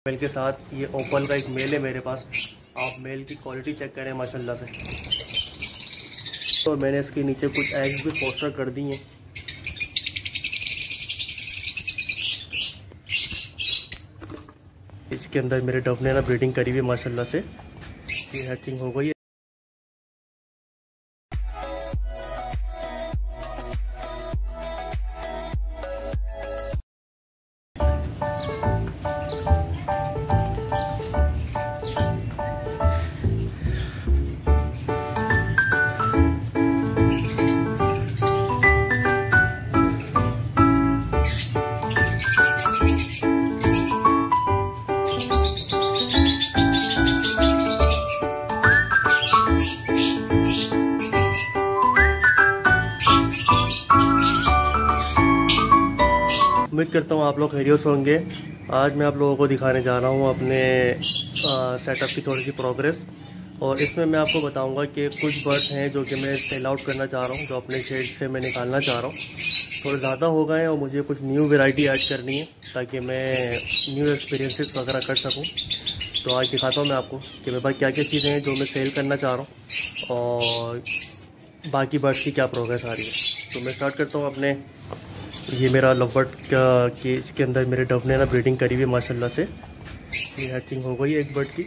Mail के साथ ये ओपल का एक मेल है मेरे पास। आप मेल की क्वालिटी चेक करें माशाल्लाह से। तो मैंने इसके नीचे कुछ एग्स भी पोस्टर कर दी हैं। इसके अंदर मेरे डव ने ना ब्रीडिंग करी हुई है माशाल्लाह से। ये हैचिंग हो गई है। उम्मीद करता हूँ आप लोग खैरियत होंगे। आज मैं आप लोगों को दिखाने जा रहा हूँ अपने सेटअप की थोड़ी सी प्रोग्रेस, और इसमें मैं आपको बताऊँगा कि कुछ बर्ड्स हैं जो कि मैं सेल आउट करना चाह रहा हूँ, जो अपने शेड से मैं निकालना चाह रहा हूँ। थोड़े ज़्यादा हो गए हैं और मुझे कुछ न्यू वैरायटी ऐड करनी है ताकि मैं न्यू एक्सपीरियंसेस वगैरह कर सकूँ। तो आज दिखाता हूँ मैं आपको कि मेरे पास क्या क्या चीज़ें हैं जो मैं सेल करना चाह रहा हूँ और बाकी बर्ड्स की क्या प्रोग्रेस आ रही है। तो मैं स्टार्ट करता हूँ अपने। ये मेरा लवबर्ड का केज के अंदर मेरे डव ने ना ब्रीडिंग करी हुई है माशाल्लाह से। ये हैचिंग हो गई है एक बर्ड की,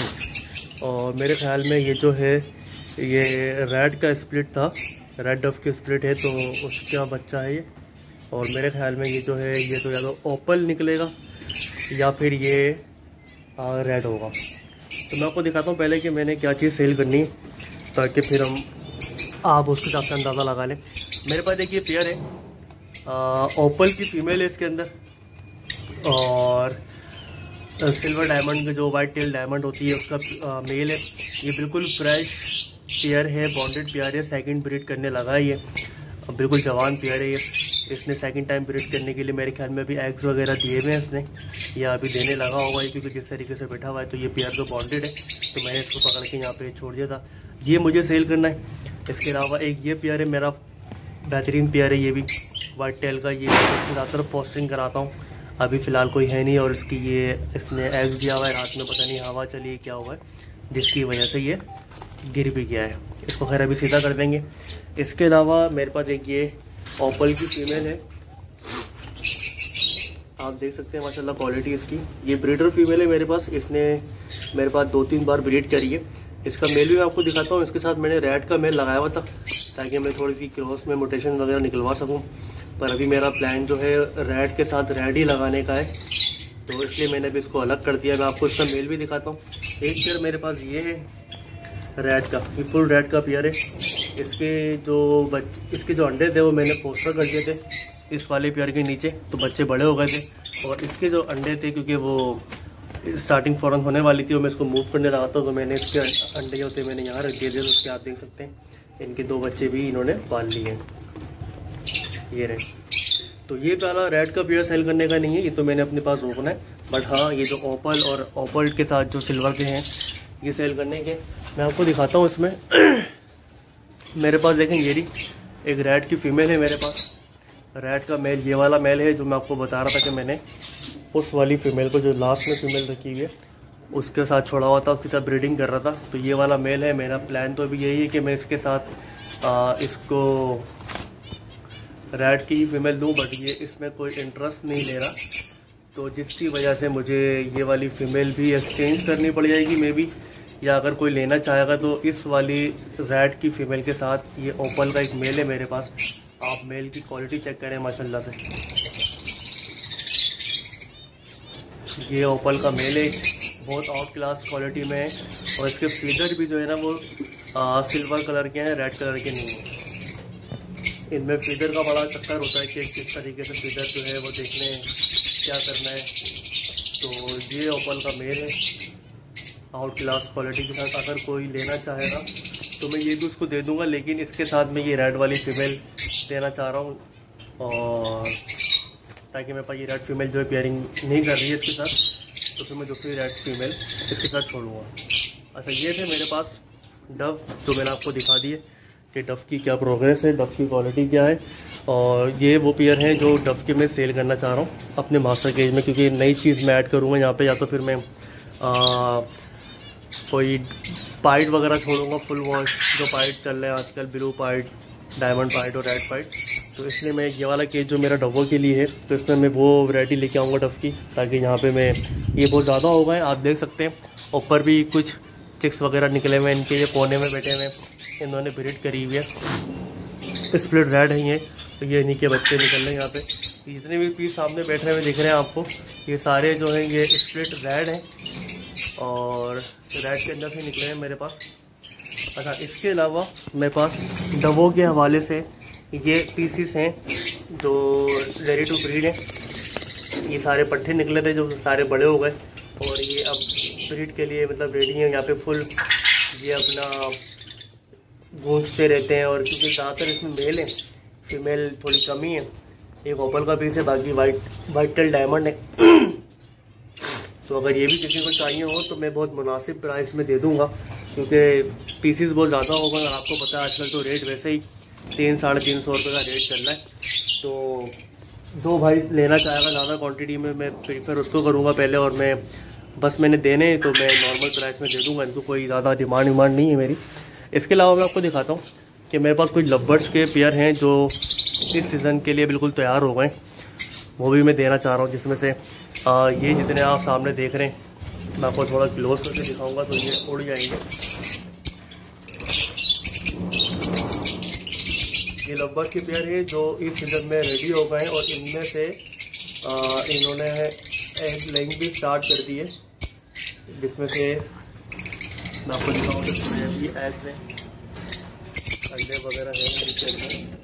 और मेरे ख्याल में ये जो है ये रेड का स्प्लिट था, रेड डव की स्प्लिट है, तो उसका बच्चा है ये। और मेरे ख्याल में ये जो है ये तो या तो ओपल निकलेगा या फिर ये रेड होगा। तो मैं आपको दिखाता हूँ पहले कि मैंने क्या चीज़ सेल करनी है ताकि फिर आप उसके हिसाब से अंदाज़ा लगा लें। मेरे पास एक ये पेयर है, ओपल की फीमेल है इसके अंदर, और सिल्वर डायमंड में जो वाइट टेल डायमंड होती है उसका मेल है। ये बिल्कुल फ्रेश पेयर है, बॉन्डेड पेयर है, सेकंड ब्रीड करने लगा है ये, बिल्कुल जवान पेयर है ये। इसने सेकंड टाइम ब्रीड करने के लिए मेरे ख्याल में अभी एग्स वगैरह दिए हुए हैं इसने, या अभी देने लगा होगा, क्योंकि जिस तरीके से बैठा हुआ है। तो ये पेयर तो बॉन्डेड है, तो मैंने इसको पकड़ के यहाँ पे छोड़ दिया था। ये मुझे सेल करना है। इसके अलावा एक ये पेयर है मेरा, बेहतरीन पेयर है ये भी, वाइट टेल का। ये ज़्यादातर पोस्टिंग कराता हूँ, अभी फ़िलहाल कोई है नहीं, और इसकी इसने एग्स दिया हुआ है रात में, पता नहीं हवा चली क्या हुआ है जिसकी वजह से ये गिर भी गया है। इसको खैर अभी सीधा कर देंगे। इसके अलावा मेरे पास एक ये ओपल की फीमेल है, आप देख सकते हैं माशाल्लाह क्वालिटी इसकी। ये ब्रीडर फीमेल है मेरे पास, इसने मेरे पास 2-3 बार ब्रीड करी है। इसका मेल भी मैं आपको दिखाता हूँ। इसके साथ मैंने रेड का मेल लगाया हुआ था ताकि मैं थोड़ी सी क्रॉस में मोटेशन वगैरह निकलवा सकूं, पर अभी मेरा प्लान जो है रेड के साथ रेड ही लगाने का है, तो इसलिए मैंने भी इसको अलग कर दिया। मैं आपको इसका मेल भी दिखाता हूं। एक पेयर मेरे पास ये है रेड का, ये फुल रेड का पेयर है। इसके जो अंडे थे वो मैंने पोस्टर कर दिए थे इस वाले पेयर के नीचे, तो बच्चे बड़े हो गए थे। और इसके जो अंडे थे, क्योंकि वो स्टार्टिंग फ़ौरन होने वाली थी और मैं इसको मूव करने लगा था, तो मैंने इसके अंडे जो थे मैंने यहाँ रख दिए थे। तो उसके आप देख सकते हैं इनके 2 बच्चे भी इन्होंने पाल लिए हैं, ये रहे। तो ये पहला रेड का पेयर सेल करने का नहीं है, ये तो मैंने अपने पास रोकना है। बट हाँ, ये जो ओपल और ओपल के साथ जो सिल्वर के हैं ये सेल करने के। मैं आपको दिखाता हूँ इसमें। मेरे पास देखें ये रही एक रेड की फीमेल है मेरे पास। रेड का मेल ये वाला मेल है जो मैं आपको बता रहा था कि मैंने उस वाली फीमेल को जो लास्ट में फीमेल रखी हुई है उसके साथ छोड़ा हुआ था, उसके साथ ब्रीडिंग कर रहा था। तो ये वाला मेल है। मेरा प्लान तो अभी यही है कि मैं इसके साथ इसको रेड की ही फीमेल दूं, बट ये इसमें कोई इंटरेस्ट नहीं ले रहा, तो जिसकी वजह से मुझे ये वाली फ़ीमेल भी एक्सचेंज करनी पड़ जाएगी मे बी, या अगर कोई लेना चाहेगा तो इस वाली रेड की फ़ीमेल के साथ ये ओपल का एक मेल है मेरे पास। आप मेल की क्वालिटी चेक करें माशाल्लाह से। ये ओपल का मेल है, बहुत आउट क्लास क्वालिटी में है, और इसके फीदर भी जो है ना वो सिल्वर कलर के हैं, रेड कलर के नहीं हैं। इनमें फीदर का बड़ा चक्कर होता है कि किस तरीके से फीदर जो है वो देखने क्या करना है। तो ये ओपल का मेल है आउट क्लास क्वालिटी के साथ। अगर कोई लेना चाहेगा तो मैं ये भी उसको दे दूंगा, लेकिन इसके साथ मैं ये रेड वाली फीमेल देना चाह रहा हूँ, और ताकि मेरे पास ये रेड फीमेल जो है पेयरिंग नहीं कर रही है इसके साथ, तो फिर मैं दूसरी रेड फीमेल इसके साथ छोड़ूंगा। अच्छा, ये थे मेरे पास डव जो मैंने आपको दिखा दिए कि डव की क्या प्रोग्रेस है, डव की क्वालिटी क्या है। और ये वो पेयर हैं जो डफ के मैं सेल करना चाह रहा हूँ अपने मास्टर केज में, क्योंकि नई चीज़ मैं ऐड करूँगा यहाँ पे, या तो फिर मैं कोई पाइट वगैरह छोड़ूंगा फुल वॉश, जो पाइट चल रहे हैं आजकल, ब्लू पाइट, डायमंड पाइट और रेड पाइट। तो इसलिए मैं ये वाला केज जो मेरा डफों के लिए है, तो इसमें मैं वो वैरायटी लेके आऊँगा डफ की, ताकि यहाँ पे मैं, ये बहुत ज़्यादा होगा, आप देख सकते हैं ऊपर भी कुछ चिक्स वगैरह निकले हुए हैं इनके, ये कोने में बैठे हुए हैं, इन्होंने ब्रीड करी हुई है, स्प्लिट रेड है ये, तो ये इन्हीं के बच्चे निकल रहे हैं यहाँ पे। जितने भी पीस सामने बैठे हुए दिख रहे हैं आपको, ये सारे जो हैं ये स्प्लिट रेड हैं और रेड के अंदर से निकले हैं मेरे पास। अच्छा, इसके अलावा मेरे पास डवो के हवाले से ये पीसीस हैं जो रेडी टू ब्रीड हैं। ये सारे पट्टे निकले थे जो सारे बड़े हो गए और ये अब ब्रीड के लिए मतलब रेडी हैं। यहाँ पे फुल ये अपना गूंजते रहते हैं, और क्योंकि ज़्यादातर इसमें मेल है, फीमेल थोड़ी कमी है। एक ओपल का पीस है, बाकी वाइट टेल डायमंड है। तो अगर ये भी किसी को चाहिए हो तो मैं बहुत मुनासिब प्राइस में दे दूंगा, क्योंकि पीसीस बहुत ज़्यादा होगा। और आपको पता है आजकल तो रेट वैसे ही 300-350 रुपये का रेट चल रहा है। तो जो भाई लेना चाहेगा ज़्यादा क्वांटिटी में, मैं प्रीफर उसको करूँगा पहले, और मैं बस मैंने देने तो मैं नॉर्मल प्राइस में दे दूँगा, इनको कोई ज़्यादा डिमांड नहीं है मेरी। इसके अलावा मैं आपको दिखाता हूँ कि मेरे पास कुछ लवबर्ड्स के पेयर हैं जो इस सीज़न के लिए बिल्कुल तैयार हो गए, वो भी मैं देना चाह रहा हूँ। जिसमें से ये जितने आप सामने देख रहे हैं, मैं आपको थोड़ा क्लोज करके दिखाऊंगा तो ये उड़ जाएंगे। ये लवबर्ड्स के पेयर है जो इस सीज़न में रेडी हो गए हैं, और इनमें से इन्होंने एग लेइंग भी स्टार्ट कर दी है, जिसमें से मैं आपको दिखाऊंगा जिसमें ये एग्स हैं, अंडे वगैरह हैं नीचे में।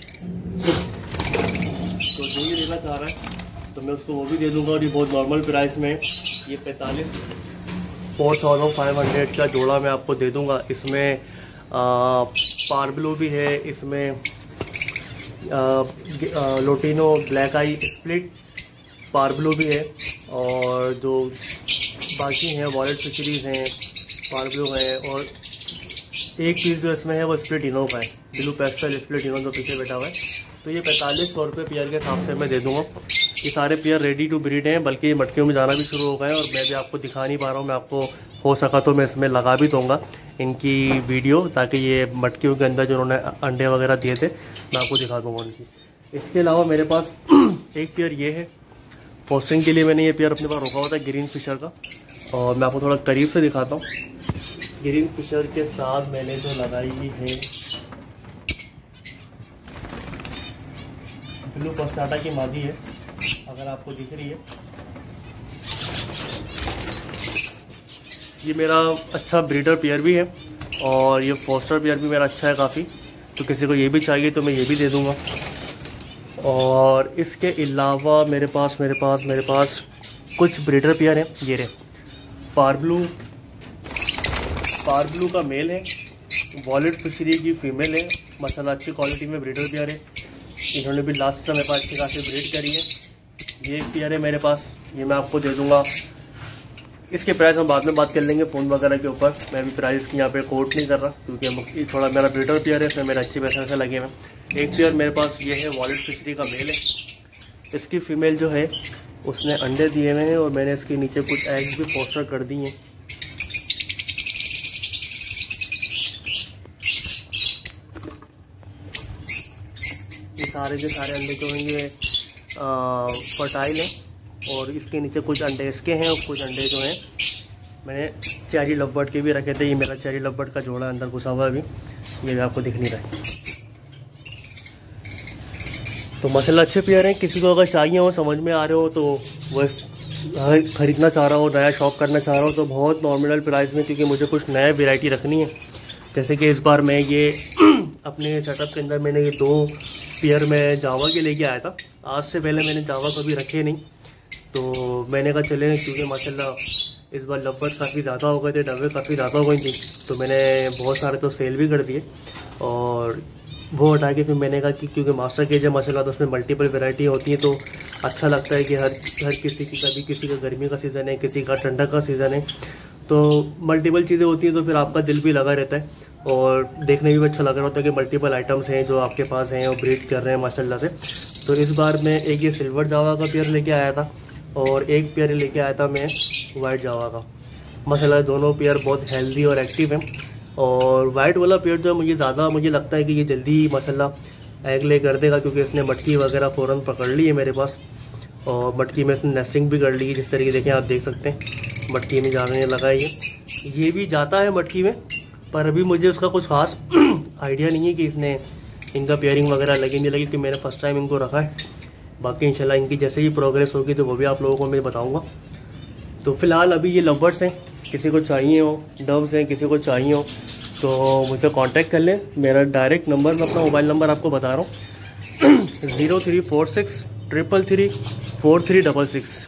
तो जो ये लेना चाह रहा है तो मैं उसको वो भी दे दूंगा, और ये बहुत नॉर्मल प्राइस में ये 45,500 का जोड़ा मैं आपको दे दूंगा। इसमें पार्बलो भी है, इसमें lutino black eye split parblue भी है, और जो बाकी हैं वॉलेट फिशरीज हैं, पार्बलो है, और एक चीज़ जो इसमें है वो स्प्लिट इनो का है, ब्लू पेस्टल स्प्लिट इनो जो पीछे बैठा हुआ है। तो ये 4500 रुपये पेयर के हिसाब से मैं दे दूंगा। ये सारे पेयर रेडी टू ब्रीड हैं, बल्कि ये मटकियों में जाना भी शुरू हो गए हैं, और मैं भी आपको दिखा नहीं पा रहा हूँ। मैं आपको हो सका तो मैं इसमें लगा भी दूंगा इनकी वीडियो, ताकि ये मटकियों के अंदर जो उन्होंने अंडे वगैरह दिए थे मैं आपको दिखा दूँगा उनकी। इसके अलावा मेरे पास एक पेयर ये है, पोस्टिंग के लिए मैंने ये पेयर अपने पास रोका हुआ था ग्रीन फिशर का, और मैं आपको थोड़ा करीब से दिखाता हूँ। ग्रीन फिशर के साथ मैंने जो लगाई है ब्लू पस्टाटा की मादी है, अगर आपको दिख रही है। ये मेरा अच्छा ब्रीडर पेयर भी है, और ये फोस्टर पेयर भी मेरा अच्छा है काफ़ी, तो किसी को ये भी चाहिए तो मैं ये भी दे दूँगा। और इसके अलावा मेरे पास कुछ ब्रीडर पेयर हैं। ये रहे पार्बलू का मेल है, वॉलेट फिशरी की फीमेल है, माशाल्लाह अच्छी क्वालिटी में ब्रीडर पेयर है। इन्होंने भी लास्ट टाइम मेरे पास अच्छी खासी ब्रीड करी है। ये पेयर है मेरे पास, ये मैं आपको दे दूंगा। इसके प्राइस हम बाद में बात कर लेंगे फ़ोन वगैरह के ऊपर, मैं भी प्राइस की यहाँ पे कोट नहीं कर रहा, क्योंकि थोड़ा मेरा ब्रीडर पेयर है, इसमें मेरे अच्छे पैसे से लगे हुए। एक पेयर मेरे पास ये है, वॉलेट फिशरी का मेल है। इसकी फ़ीमेल जो है उसने अंडे दिए हुए हैं, और मैंने इसके नीचे कुछ एग्स भी पोस्टर कर दिए हैं। ये सारे के सारे अंडे जो होंगे फर्टाइल हैं, और इसके नीचे कुछ अंडे इसके हैं, और कुछ अंडे जो हैं मैंने चेरी लवबर्ड के भी रखे थे। ये मेरा चेरी लवबर्ड का जोड़ा अंदर घुसा हुआ है अभी, ये भी आपको दिख नहीं रहा है। तो माशाल्लाह अच्छे पेयर हैं, किसी को अगर चाहिए हो, समझ में आ रहे हो, तो वह ख़रीदना चाह रहा हो, नया शॉप करना चाह रहा हो, तो बहुत नॉमिनल प्राइस में, क्योंकि मुझे कुछ नया वैरायटी रखनी है। जैसे कि इस बार मैं ये अपने सेटअप के अंदर मैंने ये 2 पेयर में जावा के लेके आया था। आज से पहले मैंने जावा कभी रखे नहीं, तो मैंने कहा चले, क्योंकि माशाल्लाह इस बार लवबर्ड काफ़ी ज़्यादा हो गए थे, डब्बे काफ़ी ज़्यादा हो गई थी, तो मैंने बहुत सारे तो सेल भी कर दिए, और वो हटा के फिर मैंने कहा कि क्योंकि मास्टर केज है माशाल्लाह, तो उसमें मल्टीपल वैरायटी होती है, तो अच्छा लगता है कि हर किसी की, कभी किसी का गर्मी का सीज़न है, किसी का ठंडा का सीज़न है, तो मल्टीपल चीज़ें होती हैं, तो फिर आपका दिल भी लगा रहता है। और देखने में भी अच्छा लग रहा होता है कि मल्टीपल आइटम्स हैं जो आपके पास हैं और ब्रीड कर रहे हैं माशाल्लाह से। तो इस बार मैं एक ये सिल्वर जावा का पेयर लेके आया था और एक पेयर लेके आया था मैं वाइट जावा का। माशाल्लाह दोनों पेयर बहुत हेल्दी और एक्टिव हैं। और वाइट वाला पेयर जो मुझे लगता है कि ये जल्दी माशाल्लाह एग ले कर देगा, क्योंकि इसने मटकी वगैरह फ़ौरन पकड़ ली है मेरे पास। और मटकी में इसने नेस्टिंग भी कर ली है, जिस तरीके देखें आप देख सकते हैं मटकी में जाने लगा है। ये भी जाता है मटकी में, पर अभी मुझे उसका कुछ खास आइडिया नहीं है कि इसने इनका पेयरिंग वगैरह लगी नहीं लगी, क्योंकि मैंने फ़र्स्ट टाइम इनको रखा है। बाकी इंशाल्लाह इनकी जैसे ही प्रोग्रेस होगी तो वो भी आप लोगों को मैं बताऊँगा। तो फ़िलहाल अभी ये लवर्स हैं, किसी को चाहिए हो, डव्स हैं किसी को चाहिए हो तो मुझसे कांटेक्ट कर लें। मेरा डायरेक्ट नंबर, मैं अपना मोबाइल नंबर आपको बता रहा हूँ 0346 333 4366।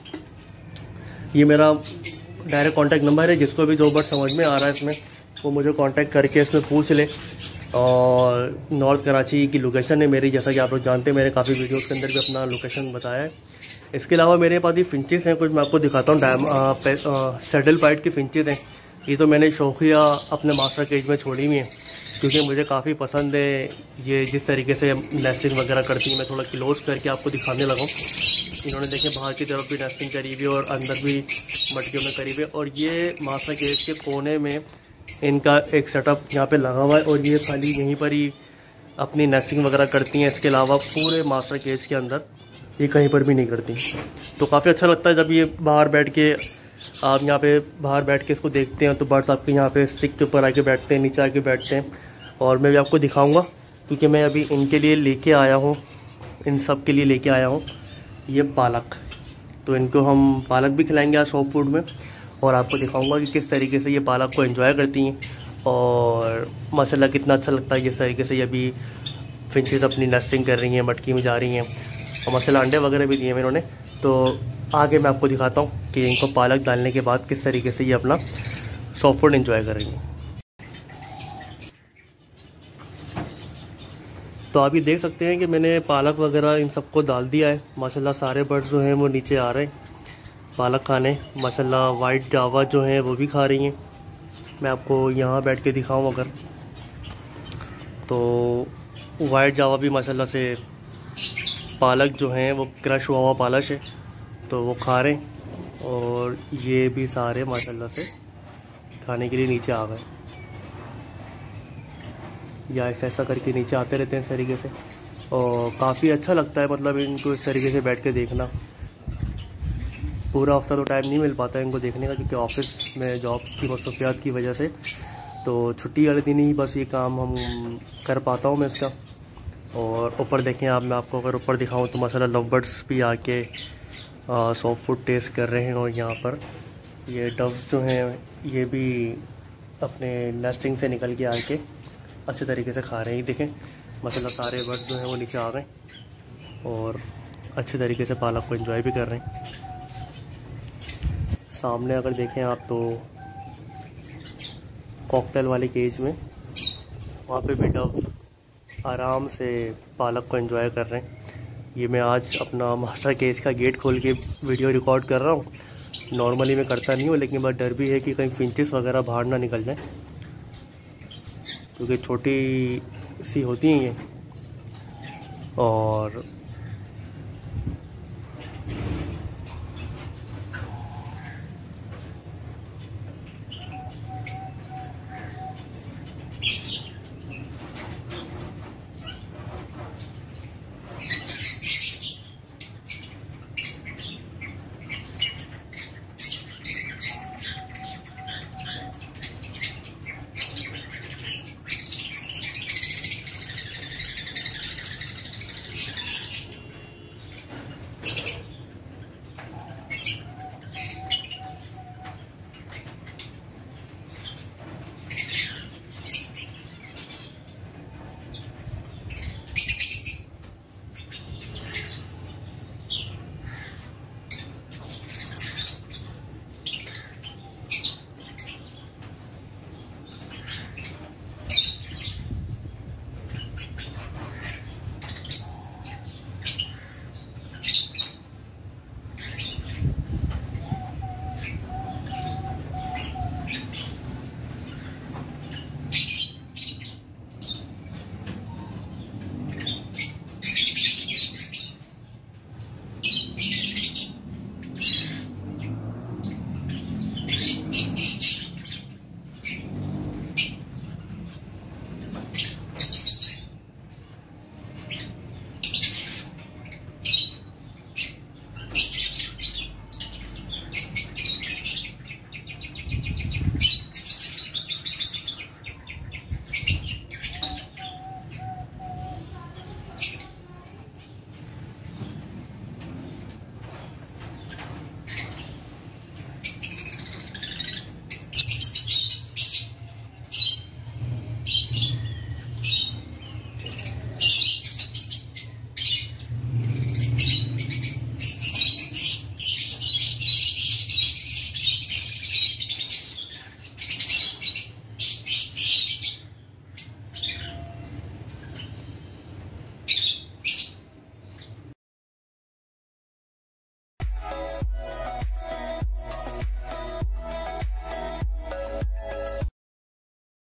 ये मेरा डायरेक्ट कांटेक्ट नंबर है। जिसको भी जो बर्ड समझ में आ रहा है इसमें, वो मुझे कांटेक्ट करके इसमें पूछ ले। और नॉर्थ कराची की लोकेशन है मेरी, जैसा कि आप लोग जानते हैं मैंने काफ़ी वीडियोस के अंदर भी अपना लोकेशन बताया है। इसके अलावा मेरे पास ये फिंचेस हैं कुछ, मैं आपको दिखाता हूँ। सैडल पाइट की फिंचेस हैं। ये तो मैंने शौकिया अपने मास्टर केज में छोड़ी हुई है, क्योंकि मुझे काफ़ी पसंद है ये जिस तरीके से नेस्टिंग वगैरह करती है। मैं थोड़ा क्लोज करके आपको दिखाने लगा। इन्होंने देखें बाहर की तरफ भी नेस्टिंग करी हुई है और अंदर भी मटकियों में करी हुई है। और ये मास्टर केज के कोने में इनका एक सेटअप यहाँ पे लगा हुआ है और ये खाली यहीं पर ही अपनी नेस्टिंग वगैरह करती हैं। इसके अलावा पूरे मास्टर केज के अंदर ये कहीं पर भी नहीं करती। तो काफ़ी अच्छा लगता है जब ये बाहर बैठ के आप यहाँ पे बाहर बैठ के इसको देखते हैं। तो बर्ड्स आपके यहाँ पे स्टिक के ऊपर आके बैठते हैं, नीचे आके बैठते हैं। और मैं भी आपको दिखाऊंगा, क्योंकि मैं अभी इनके लिए लेके आया हूँ, इन सब के लिए लेके आया हूँ ये पालक। तो इनको हम पालक भी खिलाएंगे आज सॉफ्ट फूड में, और आपको दिखाऊंगा कि किस तरीके से ये पालक को एंजॉय करती हैं और माशाल्लाह कितना अच्छा लगता है जिस तरीके से ये अभी फिंचेस अपनी नेस्टिंग कर रही हैं, मटकी में जा रही हैं। और माशाल्लाह अंडे वगैरह भी दिए हैं इन्होंने। तो आगे मैं आपको दिखाता हूँ कि इनको पालक डालने के बाद किस तरीके से ये अपना सॉफ्ट फूड एंजॉय कर रही हैं। तो आप ये देख सकते हैं कि मैंने पालक वगैरह इन सबको डाल दिया है। माशाल्लाह सारे बर्ड्स जो हैं वो नीचे आ रहे हैं पालक खाने। माशाल्लाह वाइट जावा जो हैं वो भी खा रही हैं। मैं आपको यहाँ बैठ के दिखाऊँ अगर, तो वाइट जावा भी माशाल्लाह से पालक जो हैं वो क्रश हुआ हुआ पालक है तो वो खा रहे हैं। और ये भी सारे माशाल्लाह से खाने के लिए नीचे आ गए, या ऐसा करके नीचे आते रहते हैं इस तरीके से। और काफ़ी अच्छा लगता है मतलब इनको इस तरीके से बैठ के देखना। पूरा हफ्ता तो टाइम नहीं मिल पाता है इनको देखने का, क्योंकि ऑफिस में जॉब की मसरूफियात की वजह से। तो छुट्टी वाले दिन ही बस ये काम हम कर पाता हूँ मैं इसका। और ऊपर देखें आप, मैं आपको अगर ऊपर दिखाऊँ तो माशाल्लाह लव बर्ड्स भी आके सॉफ्ट फूड टेस्ट कर रहे हैं। और यहाँ पर ये डव्स जो हैं ये भी अपने नेस्टिंग से निकल के आके अच्छे तरीके से खा रहे हैं। देखें माशाल्लाह सारे बर्ड्स जो हैं वो नीचे आ गए और अच्छे तरीके से पालक को एंजॉय भी कर रहे हैं। सामने अगर देखें आप तो कॉकटेल वाले केज में वहाँ पे भी डव आराम से पालक को एंजॉय कर रहे हैं। ये मैं आज अपना मास्टर केज का गेट खोल के वीडियो रिकॉर्ड कर रहा हूँ। नॉर्मली मैं करता नहीं हूँ, लेकिन बस डर भी है कि कहीं फिंचेस वगैरह बाहर ना निकल जाए, क्योंकि छोटी सी होती हैं ये। और